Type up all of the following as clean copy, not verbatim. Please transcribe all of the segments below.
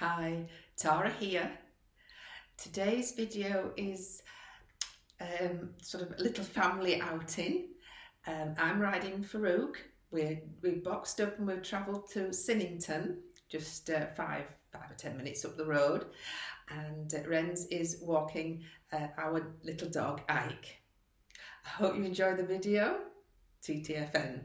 Hi, Tara here. Today's video is sort of a little family outing. I'm riding Farouk. We've boxed up and we've travelled to Sinnington, just 5 or 10 minutes up the road. And Renz is walking our little dog Ike. I hope you enjoy the video. TTFN.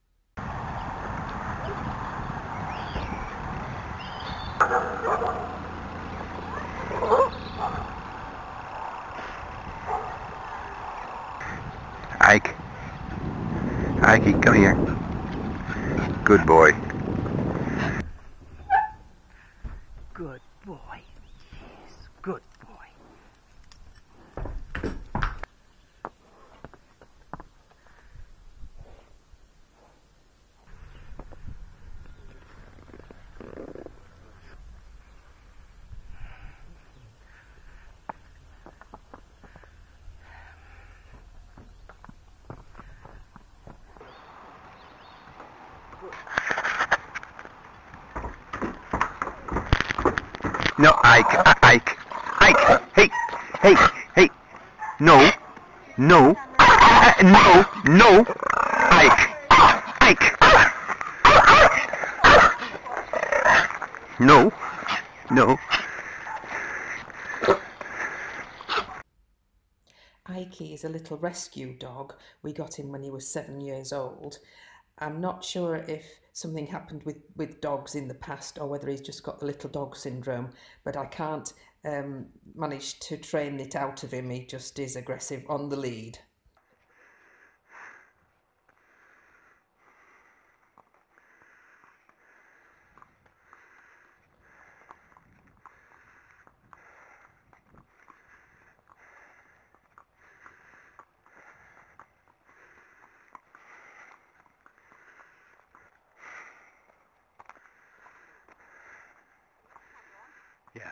Ike, come here. Good boy. Good boy. Yes, good boy. No, Ike, hey, no, no, Ike, no. Ike is a little rescue dog. We got him when he was 7 years old. I'm not sure if something happened with dogs in the past or whether he's just got the little dog syndrome, but I can't manage to train it out of him. He just is aggressive on the lead. Yeah.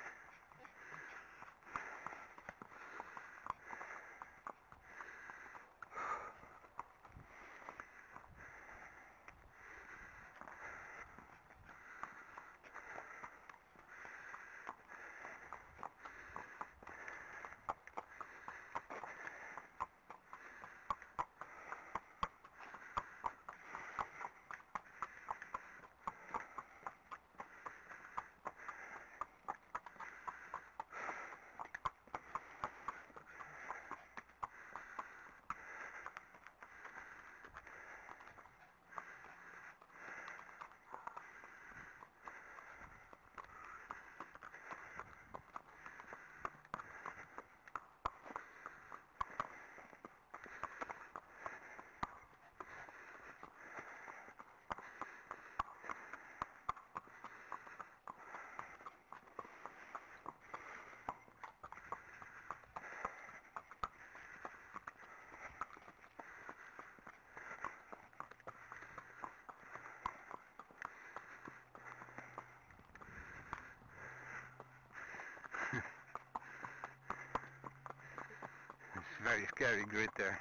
It's very scary grit there.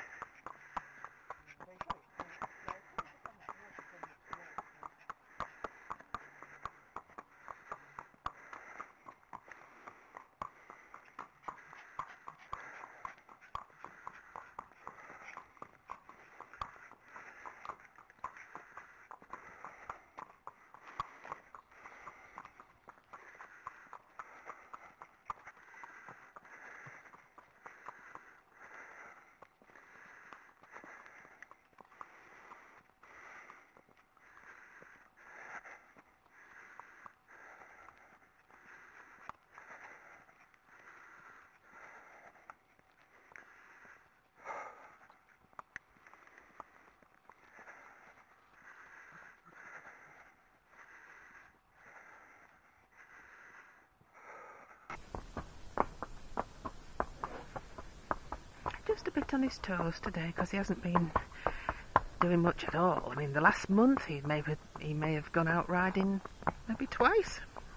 Just a bit on his toes today because he hasn't been doing much at all. I mean, the last month he may have gone out riding maybe twice.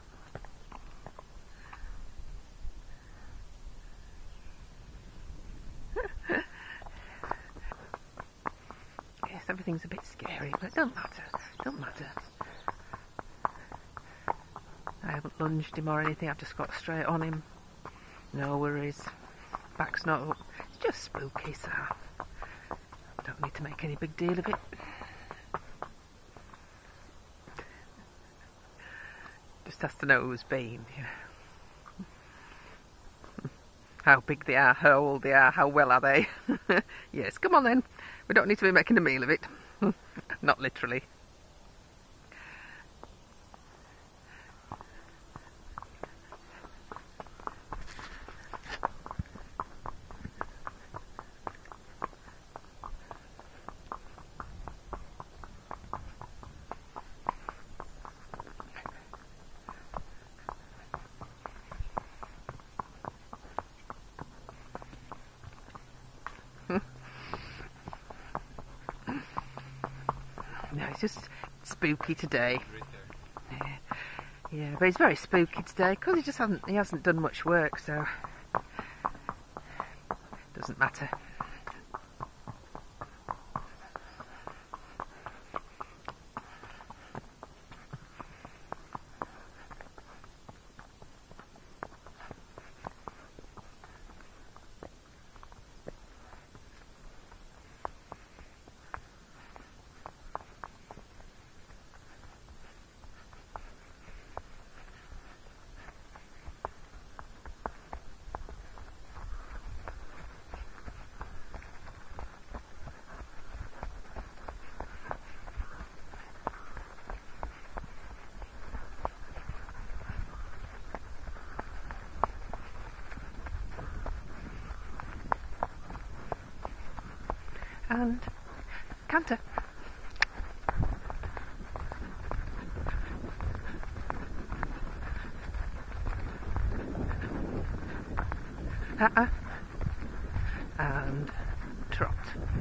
Yes, everything's a bit scary, but don't matter. haven't lunged him or anything, I've just got straight on him. No worries. Back's not up. It's just spooky, so I don't need to make any big deal of it. Just has to know who's been. Yeah. How big they are, how old they are, how well are they? Yes, come on then. We don't need to be making a meal of it. Not literally. No, it's just spooky today. Yeah, but it's very spooky today because he hasn't done much work, so it doesn't matter. And canter. And trot.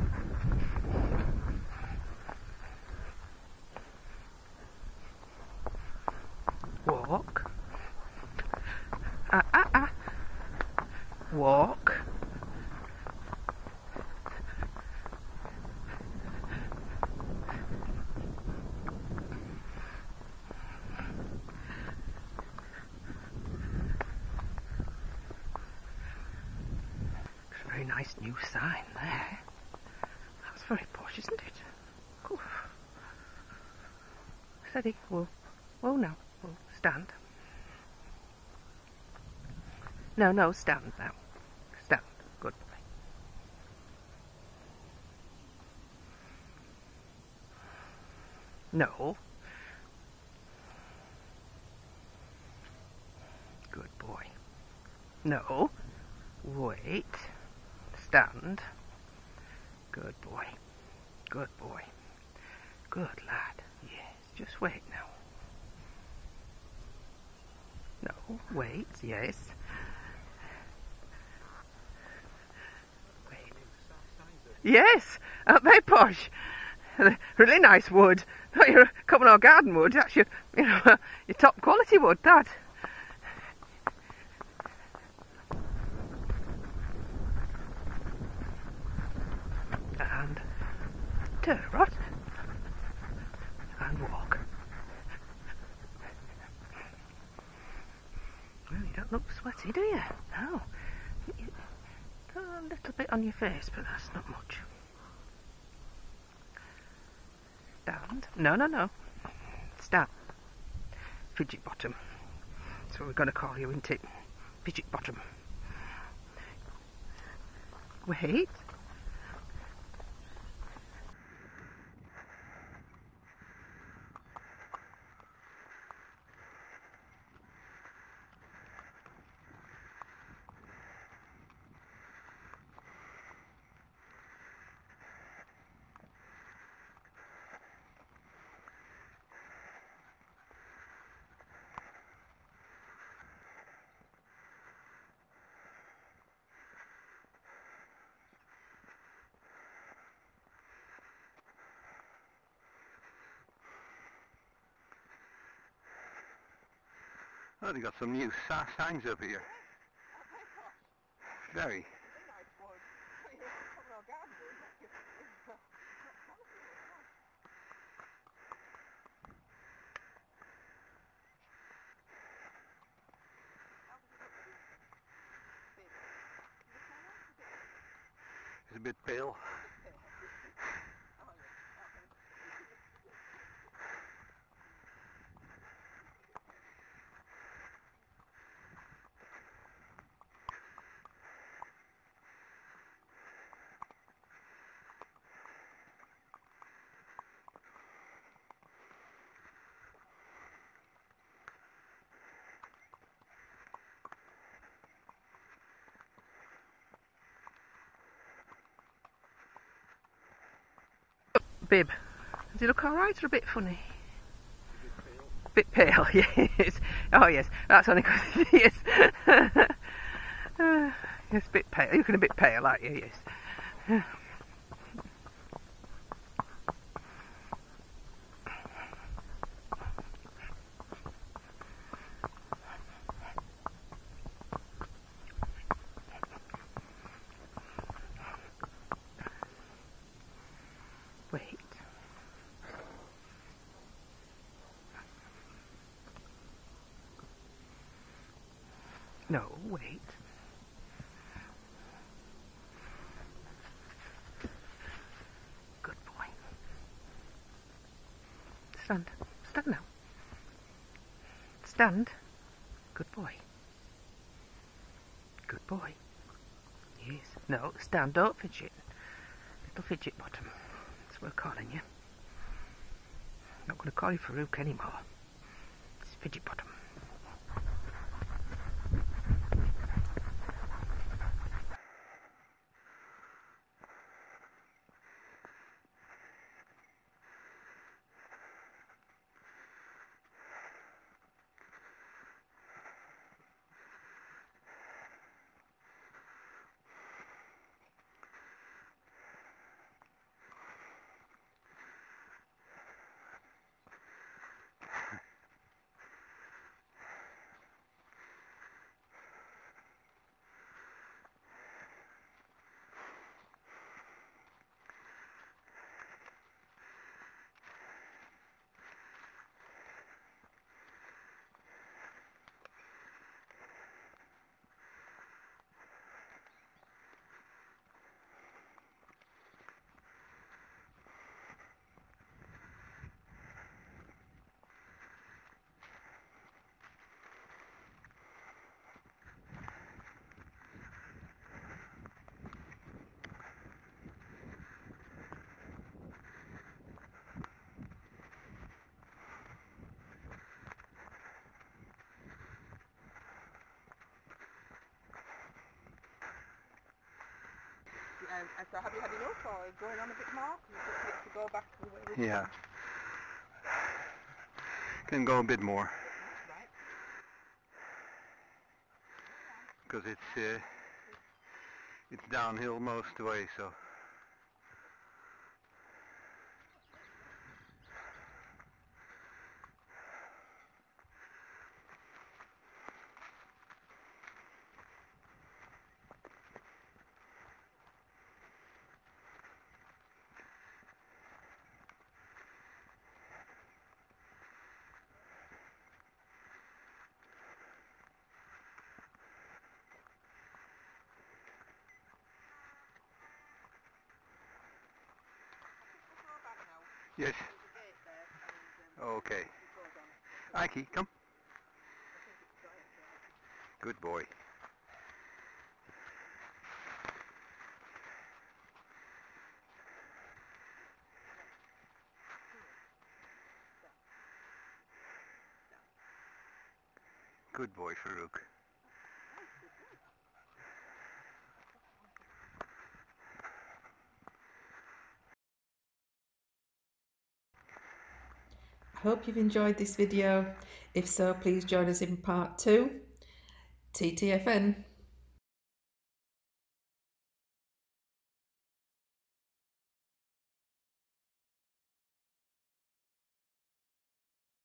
Walk. Walk. Very nice new sign there. That's very posh, isn't it? Oof. Steady. Whoa now. Whoa. Stand. No, stand now. Stand. Good boy. No. Good boy. No. Wait. Stand. Good boy. Good boy. Good lad. Yes, just wait now. No, wait, yes. Wait. Yes, aren't they posh? Really nice wood. Not your common or garden wood, that's your top quality wood, that. And turn, right? And walk. Well, you don't look sweaty, do you? No. A little bit on your face, but that's not much. Stand. No. Stand. Fidget bottom. That's what we're going to call you, isn't it? Fidget bottom. Wait. Oh, they got some new signs up here. Very. bit pale. Bib, does he look alright or a bit funny? A bit pale, yes. Oh yes, that's only because he is. It's a bit pale. You're looking a bit pale, aren't you? Yes. Wait. No, wait. Good boy. Stand. Stand now. Stand. Good boy. Good boy. Yes. No, stand. Don't fidget. Little fidget bottom. That's what we're calling you. I'm not going to call you Farouk anymore. It's fidget bottom. So have you had enough or going on a bit more? You just need to go back to the way we Yeah. Can go a bit more. Right. Because it's downhill most of the way, so. Yes. Okay. Ike, come. Good boy. Good boy, Farouk. I hope you've enjoyed this video. If so, please join us in part 2. TTFN.